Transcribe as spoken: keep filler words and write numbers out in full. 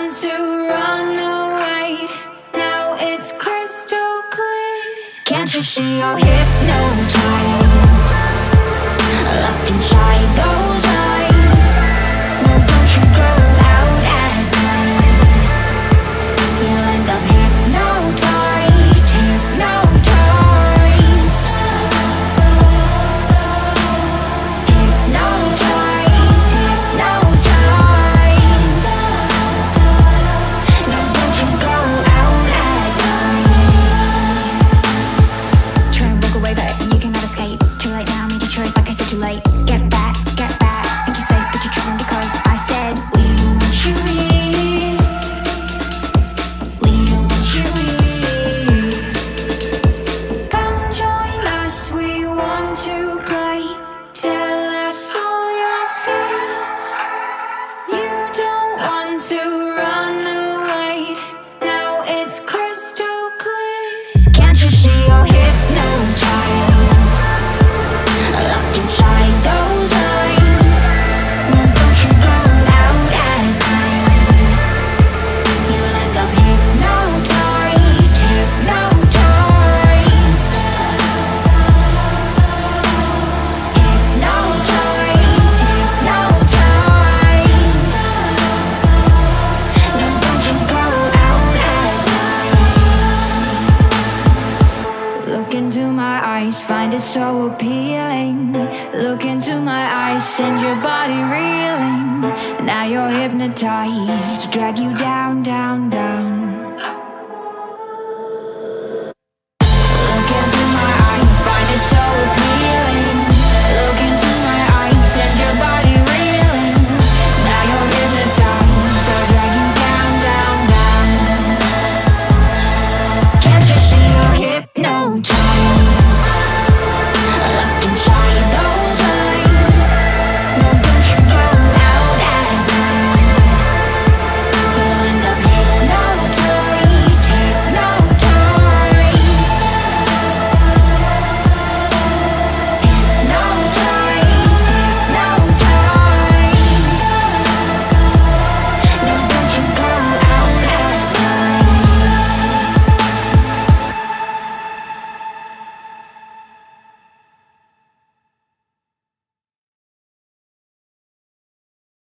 want to run away. Now it's crystal clear. Can't you see you're hypnotized? Locked inside those eyes. No, don't you go out at night. You'll end up hypnotized, hypnotized, hypnotized, hypnotized. No, don't you go out at night. Try and walk away, but you cannot escape. Too late now, made your choice, like I said, too late. Get back, get back, think you're safe, but you're tripping because I said we don't want you here. We don't want you here. Come join us, we want to play. Tell us all your fears. You don't want to run away. Now it's crystal clear. Can't you see you're hypnotized? Locked inside those eyes. No, don't you go out at night. You'll end up hypnotized, hypnotized, hypnotized, hypnotized. No, don't you go out at night. Look into my eyes, find it so appealing. Look into my eyes, send your body reeling. Now you're hypnotized, drag you down, down, down.